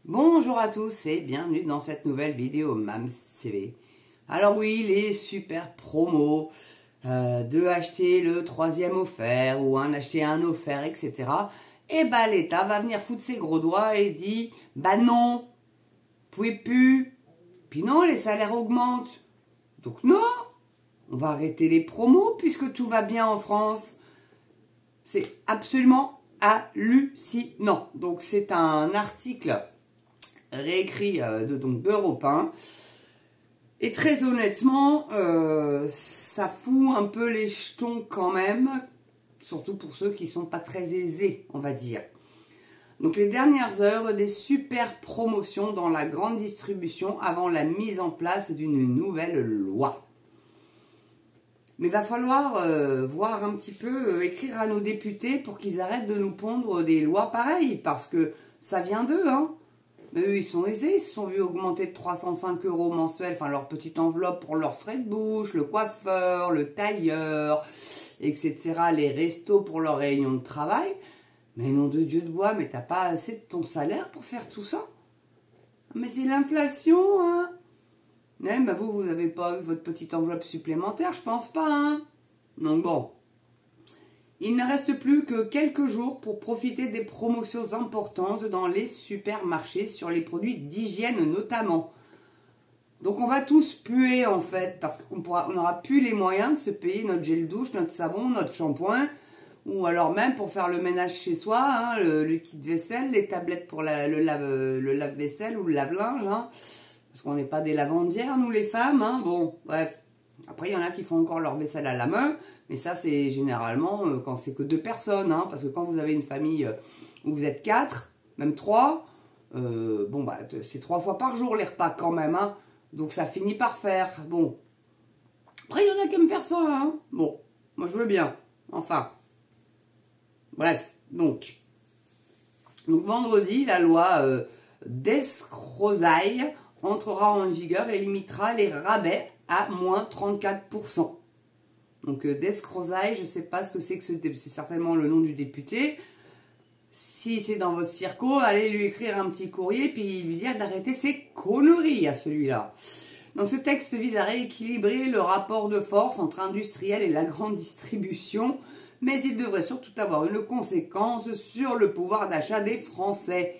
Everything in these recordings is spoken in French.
Bonjour à tous et bienvenue dans cette nouvelle vidéo MamsTV. Alors oui, les super promos de acheter le troisième offert ou acheter un offert, etc. Et bah l'État va venir foutre ses gros doigts et dit bah non, vous pouvez plus. Puis non, les salaires augmentent. Donc non, on va arrêter les promos puisque tout va bien en France. C'est absolument hallucinant. Donc c'est un article réécrit d'Europe 1. Et très honnêtement, ça fout un peu les jetons quand même, surtout pour ceux qui sont pas très aisés, on va dire. Donc les dernières heures, des super promotions dans la grande distribution avant la mise en place d'une nouvelle loi. Mais il va falloir voir un petit peu, écrire à nos députés pour qu'ils arrêtent de nous pondre des lois pareilles, parce que ça vient d'eux, hein. Mais eux, ils sont aisés, ils se sont vus augmenter de 305 € mensuels, enfin leur petite enveloppe pour leurs frais de bouche, le coiffeur, le tailleur, etc., les restos pour leurs réunions de travail. Mais nom de Dieu de bois, mais t'as pas assez de ton salaire pour faire tout ça? Mais c'est l'inflation, hein. Mais bah vous n'avez pas eu votre petite enveloppe supplémentaire, je pense pas, hein. Donc bon. Il ne reste plus que quelques jours pour profiter des promotions importantes dans les supermarchés sur les produits d'hygiène notamment. Donc on va tous puer en fait, parce qu'on n'aura plus les moyens de se payer notre gel douche, notre savon, notre shampoing, ou alors même pour faire le ménage chez soi, hein, le liquide vaisselle, les tablettes pour le lave-vaisselle ou le lave-linge, hein, parce qu'on n'est pas des lavandières nous les femmes, hein, bon bref. Après, il y en a qui font encore leur vaisselle à la main, mais ça, c'est généralement quand c'est que 2 personnes, hein, parce que quand vous avez une famille où vous êtes 4, même 3, bon, bah, c'est 3 fois par jour les repas quand même, hein, donc ça finit par faire, bon. Après, il y en a qui aiment faire ça, hein, bon, moi je veux bien, enfin. Bref, donc vendredi, la loi d'escrozaille entrera en vigueur et limitera les rabais à moins 34%. Donc d'escrozaille, je ne sais pas ce que c'est certainement le nom du député. Si c'est dans votre circo, allez lui écrire un petit courrier puis lui dire d'arrêter ses conneries à celui-là. Donc ce texte vise à rééquilibrer le rapport de force entre industriels et la grande distribution, mais il devrait surtout avoir une conséquence sur le pouvoir d'achat des Français.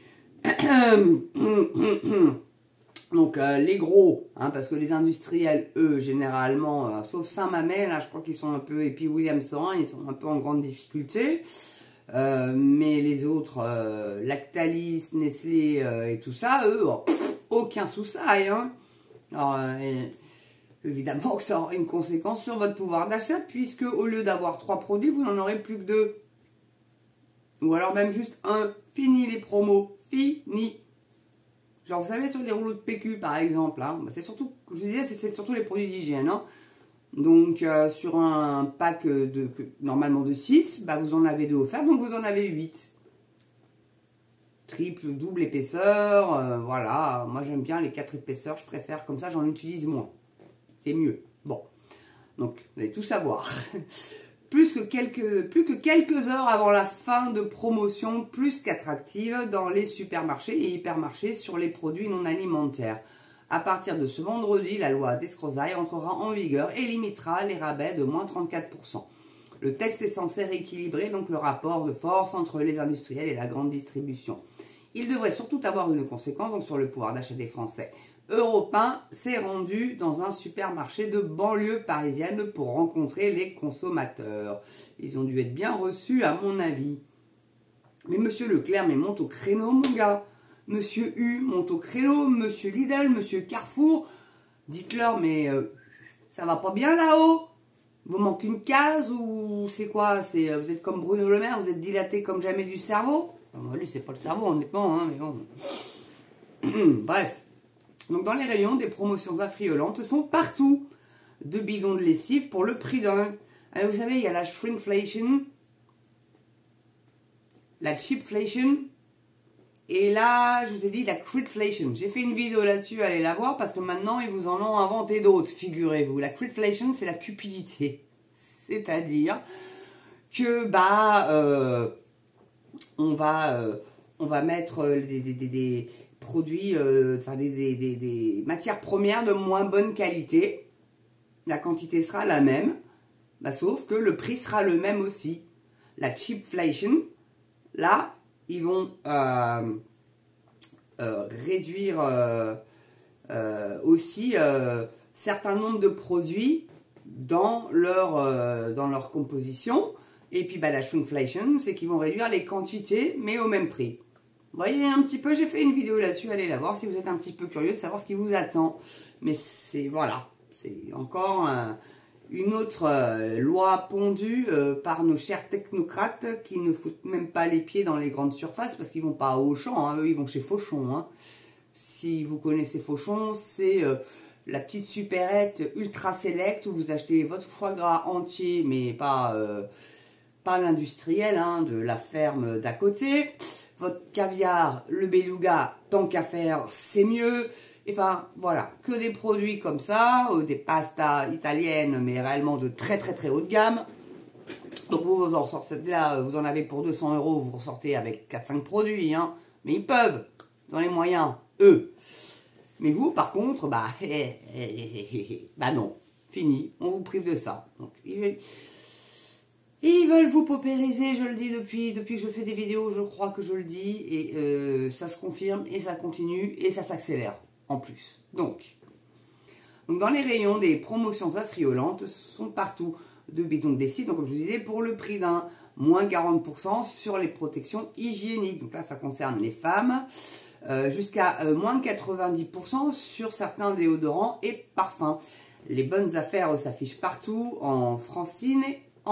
Donc les gros, hein, parce que les industriels, eux, généralement, sauf Saint-Mamet, là je crois qu'ils sont un peu, et puis William-Sorin, ils sont un peu en grande difficulté. Mais les autres, Lactalis, Nestlé et tout ça, eux, aucun souci, hein. Alors, évidemment que ça aura une conséquence sur votre pouvoir d'achat, puisque au lieu d'avoir 3 produits, vous n'en aurez plus que 2. Ou alors même juste un. Fini les promos, fini. Genre, vous savez, sur les rouleaux de PQ, par exemple, hein, c'est surtout, je vous disais, c'est surtout les produits d'hygiène. Hein. Donc, sur un pack normalement de 6, bah, vous en avez 2 offerts, donc vous en avez 8. Triple, double épaisseur, voilà. Moi, j'aime bien les 4 épaisseurs, je préfère, comme ça, j'en utilise moins. C'est mieux. Bon. Donc, vous allez tout savoir. Plus que quelques heures avant la fin de promotion plus qu'attractive dans les supermarchés et hypermarchés sur les produits non alimentaires. À partir de ce vendredi, la loi d'escrozaille entrera en vigueur et limitera les rabais de moins 34%. Le texte est censé rééquilibrer donc le rapport de force entre les industriels et la grande distribution. Il devrait surtout avoir une conséquence donc, sur le pouvoir d'achat des Français. Europe 1 s'est rendu dans un supermarché de banlieue parisienne pour rencontrer les consommateurs. Ils ont dû être bien reçus à mon avis. Mais monsieur Leclerc, mais monte au créneau mon gars. Monsieur U monte au créneau, monsieur Lidl, monsieur Carrefour. Dites-leur mais ça va pas bien là-haut. Vous manque une case ou c'est quoi? Vous êtes comme Bruno Le Maire, vous êtes dilaté comme jamais du cerveau? Enfin, lui c'est pas le cerveau honnêtement, hein, mais bon. Bref. Donc dans les rayons, des promotions affriolantes sont partout. 2 bidons de lessive pour le prix d'un. Alors, vous savez, il y a la shrinkflation, la cheapflation, et là, je vous ai dit la critflation. J'ai fait une vidéo là-dessus, allez la voir, parce que maintenant, ils vous en ont inventé d'autres, figurez-vous. La critflation, c'est la cupidité. C'est-à-dire que, bah, on va on va mettre des produits, enfin des matières premières de moins bonne qualité. La quantité sera la même, bah, sauf que le prix sera le même aussi. La cheapflation, là, ils vont réduire aussi certain nombre de produits dans leur composition. Et puis bah, la shrinkflation, c'est qu'ils vont réduire les quantités, mais au même prix. Vous voyez un petit peu, j'ai fait une vidéo là-dessus, allez la voir si vous êtes un petit peu curieux de savoir ce qui vous attend. Mais c'est, voilà, c'est encore une autre loi pondue par nos chers technocrates qui ne foutent même pas les pieds dans les grandes surfaces parce qu'ils vont pas à Auchan, hein, eux ils vont chez Fauchon. Hein. Si vous connaissez Fauchon, c'est la petite supérette ultra select où vous achetez votre foie gras entier, mais pas l'industriel, hein, de la ferme d'à côté. Votre caviar, le beluga, tant qu'à faire, c'est mieux. Enfin, voilà, que des produits comme ça, des pastas italiennes, mais réellement de très très très haut de gamme. Donc vous en sortez là, vous en avez pour 200 €, vous ressortez avec 4-5 produits, hein. Mais ils peuvent, dans les moyens, eux. Mais vous, par contre, bah, bah non, fini, on vous prive de ça. Donc, ils veulent vous paupériser, je le dis depuis que je fais des vidéos, je crois que je le dis, et ça se confirme, et ça continue, et ça s'accélère, en plus. Donc dans les rayons des promotions affriolantes, sont partout de bidons de lessive, donc comme je vous disais, pour le prix d'un, moins 40% sur les protections hygiéniques. Donc là, ça concerne les femmes, jusqu'à moins 90% sur certains déodorants et parfums. Les bonnes affaires s'affichent partout, en Francine,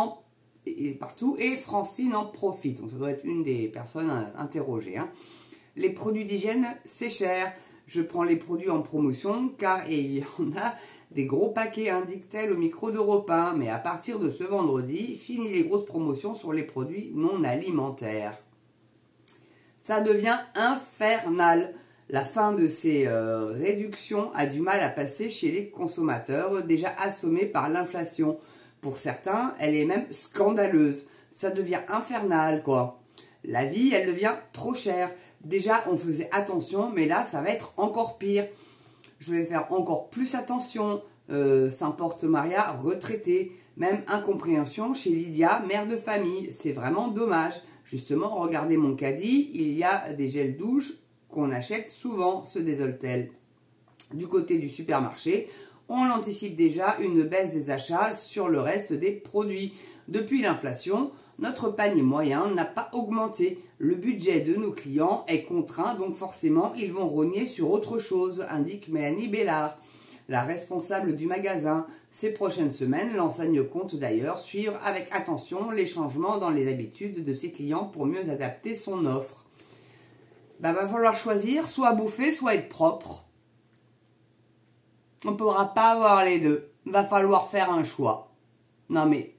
et Francine en profite. Donc ça doit être une des personnes interrogées. Hein. Les produits d'hygiène, c'est cher. Je prends les produits en promotion car il y en a des gros paquets, indique-t-elle au micro d'Europe 1. Mais à partir de ce vendredi, fini les grosses promotions sur les produits non alimentaires. Ça devient infernal. La fin de ces réductions a du mal à passer chez les consommateurs, déjà assommés par l'inflation. Pour certains, elle est même scandaleuse. Ça devient infernal, quoi. La vie, elle devient trop chère. Déjà, on faisait attention, mais là, ça va être encore pire. Je vais faire encore plus attention. S'importe Maria, retraitée. Même incompréhension chez Lydia, mère de famille. C'est vraiment dommage. Justement, regardez mon caddie, il y a des gels douche qu'on achète souvent, se désole-t-elle. Du côté du supermarché, on anticipe déjà une baisse des achats sur le reste des produits. Depuis l'inflation, notre panier moyen n'a pas augmenté. Le budget de nos clients est contraint, donc forcément, ils vont rogner sur autre chose, indique Mélanie Bellard, la responsable du magasin. Ces prochaines semaines, l'enseigne compte d'ailleurs suivre avec attention les changements dans les habitudes de ses clients pour mieux adapter son offre. Bah, va falloir choisir, soit bouffer, soit être propre. On ne pourra pas avoir les deux. Va falloir faire un choix. Non mais...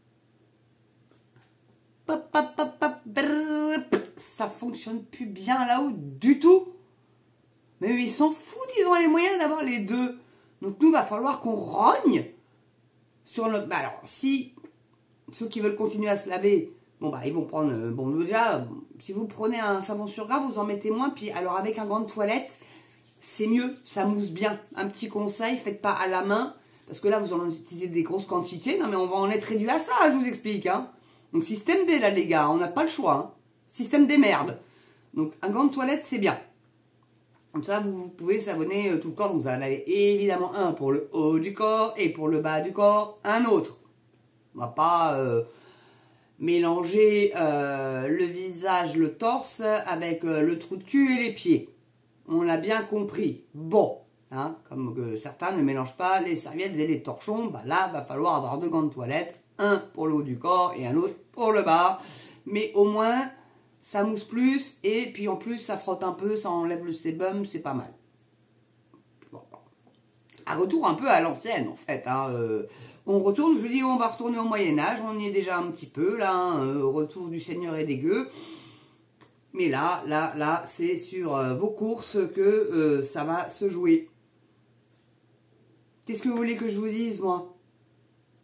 ça fonctionne plus bien là-haut du tout. Mais ils s'en foutent, ils ont les moyens d'avoir les deux. Donc nous, va falloir qu'on rogne sur notre... Bah alors, si ceux qui veulent continuer à se laver, bon bah ils vont prendre... bon déjà, si vous prenez un savon sur gras, vous en mettez moins. Puis alors avec un gant de toilette, c'est mieux, ça mousse bien. Un petit conseil, faites pas à la main. Parce que là, vous en utilisez des grosses quantités. Non mais on va en être réduit à ça, je vous explique. Hein. Donc système D là les gars, on n'a pas le choix. Hein. Système des merdes. Donc un gant de toilette, c'est bien. Comme ça, vous pouvez savonner tout le corps. Donc vous en avez évidemment un pour le haut du corps et pour le bas du corps, un autre. On va pas mélanger le visage, le torse avec le trou de cul et les pieds. On l'a bien compris. Bon, hein, comme certains ne mélangent pas les serviettes et les torchons, bah là, va falloir avoir deux gants de toilette. Un pour le haut du corps et un autre pour le bas. Mais au moins... ça mousse plus, et puis en plus, ça frotte un peu, ça enlève le sébum, c'est pas mal. Bon. Un retour un peu à l'ancienne, en fait. Hein. On retourne, je vous dis, on va retourner au Moyen-Âge, on y est déjà un petit peu, là, hein, retour du Seigneur est dégueu. Mais là, c'est sur vos courses que ça va se jouer. Qu'est-ce que vous voulez que je vous dise, moi?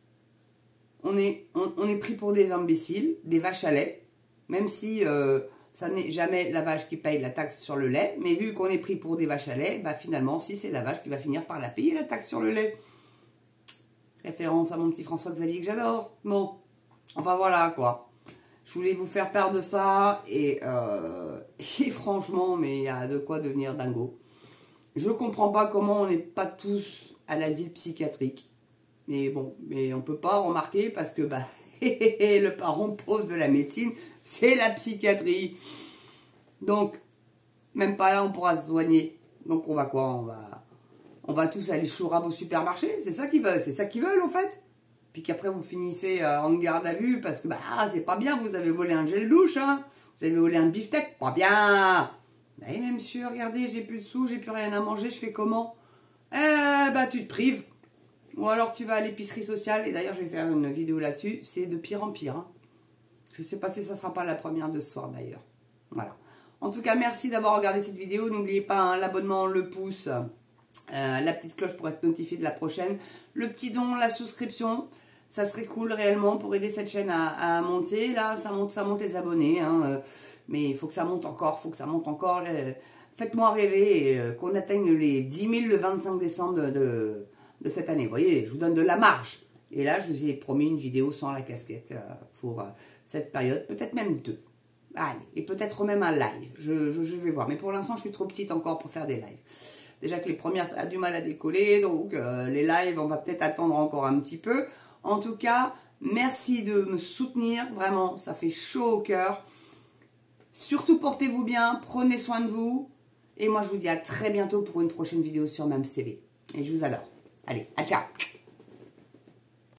On est pris pour des imbéciles, des vaches à lait. Même si ça n'est jamais la vache qui paye la taxe sur le lait, mais vu qu'on est pris pour des vaches à lait, bah finalement, si c'est la vache qui va finir par la payer la taxe sur le lait. Référence à mon petit François-Xavier que j'adore. Bon, enfin voilà quoi. Je voulais vous faire part de ça et franchement, mais il y a de quoi devenir dingo. Je comprends pas comment on n'est pas tous à l'asile psychiatrique. Mais bon, mais on peut pas remarquer parce que bah le parent pauvre de la médecine, c'est la psychiatrie. Donc, même pas là on pourra se soigner. Donc on va quoi? On va tous aller chourab au supermarché. C'est ça qu'ils veulent. C'est ça qu'ils veulent en fait. Puis qu'après vous finissez en garde à vue parce que bah c'est pas bien, vous avez volé un gel douche, hein. Vous avez volé un beefsteak, pas bien. Mais monsieur, regardez, j'ai plus de sous, j'ai plus rien à manger, je fais comment? Bah tu te prives. Ou alors tu vas à l'épicerie sociale, et d'ailleurs je vais faire une vidéo là-dessus, c'est de pire en pire. Hein. Je sais pas si ça sera pas la première de ce soir d'ailleurs. Voilà. En tout cas, merci d'avoir regardé cette vidéo. N'oubliez pas hein, l'abonnement, le pouce, la petite cloche pour être notifié de la prochaine. Le petit don, la souscription, ça serait cool réellement pour aider cette chaîne à monter. Là, ça monte les abonnés. Hein, mais il faut que ça monte encore, Faites-moi rêver qu'on atteigne les 10 000 le 25 décembre de cette année. Vous voyez, je vous donne de la marge. Et là, je vous ai promis une vidéo sans la casquette pour cette période, peut-être même 2. Allez, et peut-être même un live. Je vais voir. Mais pour l'instant, je suis trop petite encore pour faire des lives. Déjà que les premières, ça a du mal à décoller. Donc, les lives, on va peut-être attendre encore un petit peu. En tout cas, merci de me soutenir. Vraiment, ça fait chaud au cœur. Surtout, portez-vous bien. Prenez soin de vous. Et moi, je vous dis à très bientôt pour une prochaine vidéo sur MamsTV. Et je vous adore. Allez, à ciao!